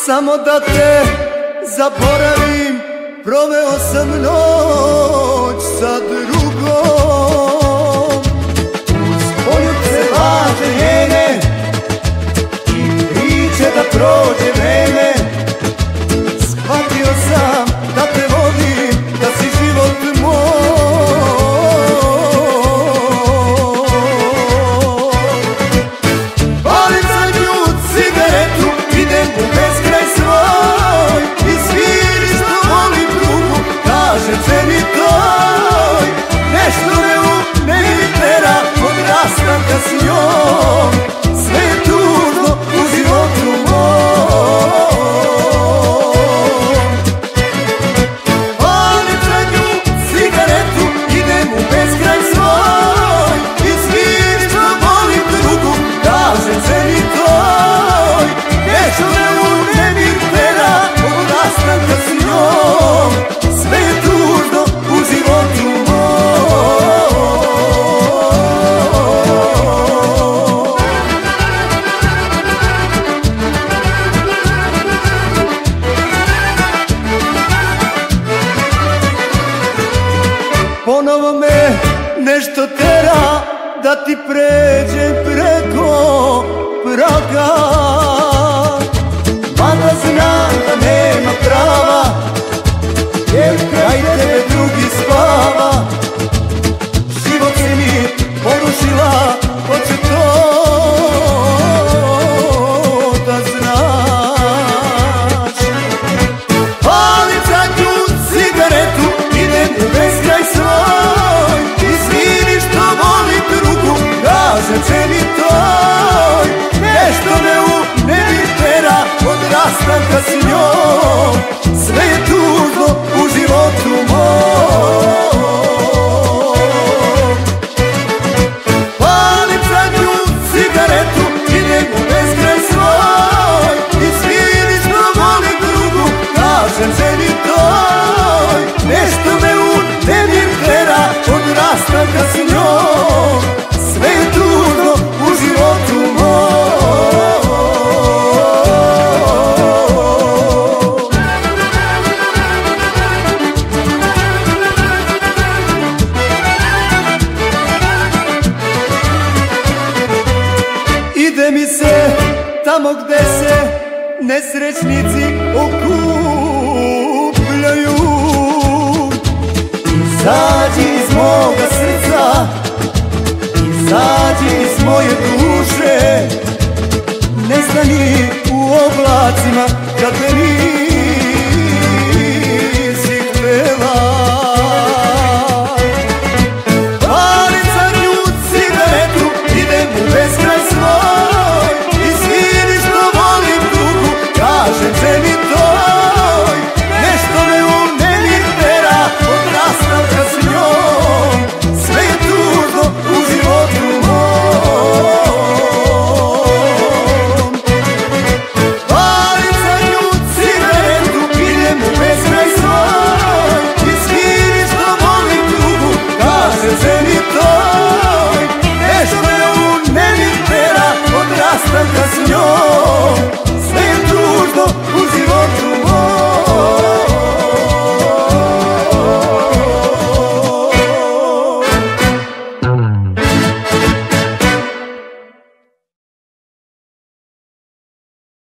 samo da te zaboravim. Proveo sam noć sa drugom, uz poljuce laže njene i priče da prođe vreme. Shvatio sam da te volim, da si život moj. Palim zadnju cigaretu, idem u beskraj svoj i sviri što volim drugu, kažem ženi toj. Nešto me u meni tera od rastanka s njom, sve je tužno u životu mom. Palim zadnju cigaretu, idem u beskraj svoj i sviri što volim drugu, kažem ženi toj. Nešto me u meni tera od rastanka s njom, sve je tužno u životu mom. Ponovo me nešto tera da ti pređem preko praga, mada znam da nema prava, jer kraj tebe drugi spava. Život si mi porušila, hoće to da znaš. Palim zadnju cigaretu, idem u beskraj svoj i sviri što volim drugu, kažem ženi toj. Nešto me u meni tera od rastanka s njom, sve je tužno u životu mom. Palim zadnju cigaretu, idem u beskraj svoj i sviri što volim drugu, kažem ženi toj. Nešto me u meni tera od rastanka s njom, sve je tužno u životu mom. Ide mi se tamo gde se nesrećnici okupljaju. Izađi iz moga srca, izađi iz moje duše, nestani u oblacima kad me